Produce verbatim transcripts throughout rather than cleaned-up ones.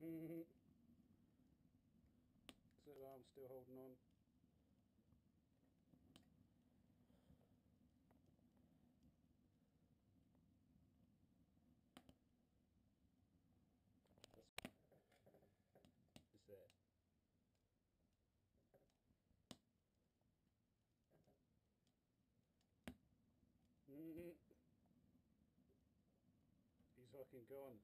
Is that arm still holding on? That's is there. He's fucking gone.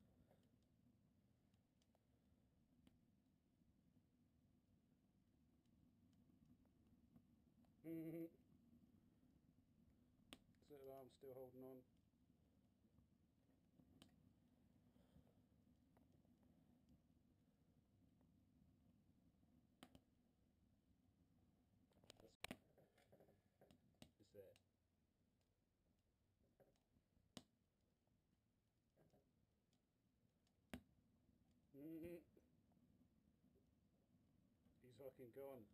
Is that arm still holding on? That's is there. He's fucking gone.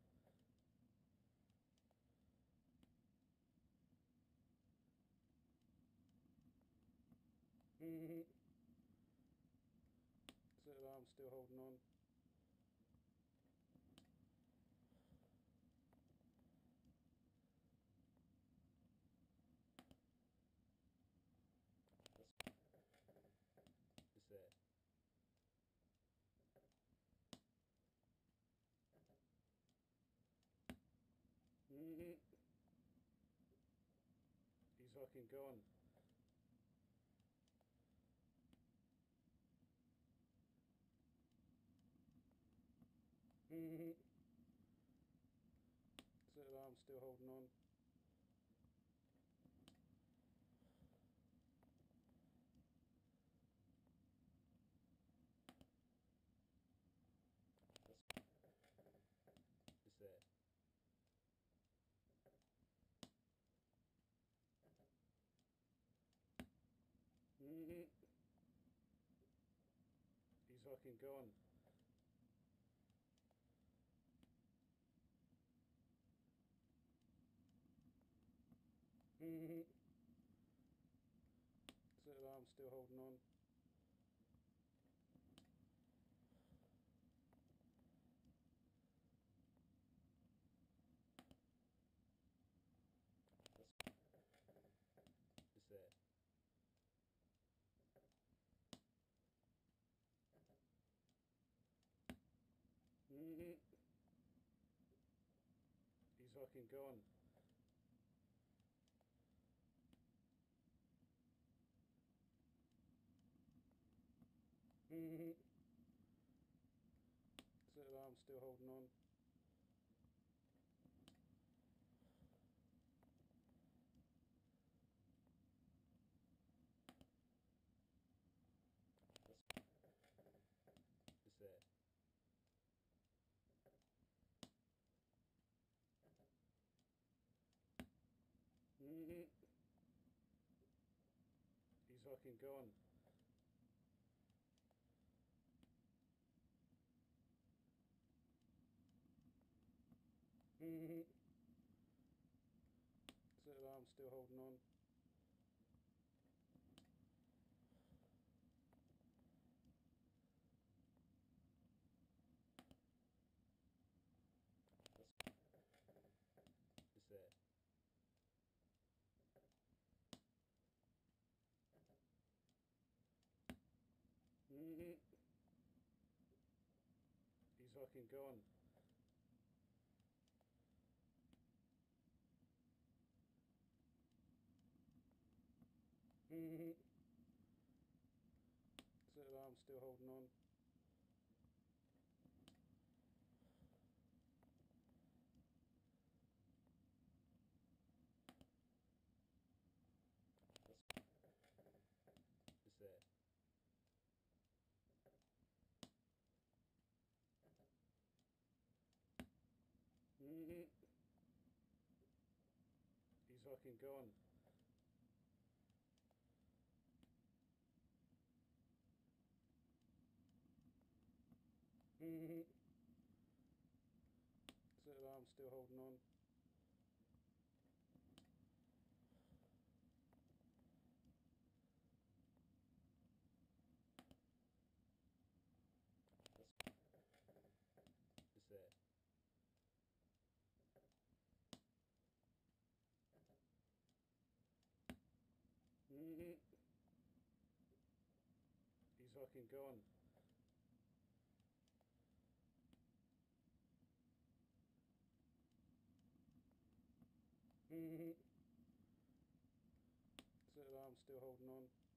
Is that arm still holding on? That's is there. He's fucking gone. Is that arm still holding on? That's is there. He's fucking gone. Is that arm still holding on? That's is there. He's fucking gone. Is that arm still holding on? That's is there. He's fucking gone. Is that arm still holding on? That's is there. He's fucking gone. Is that arm still holding on? That's is there. He's fucking gone. Is that arm still holding on? That's fucking gone. So I'm still holding on.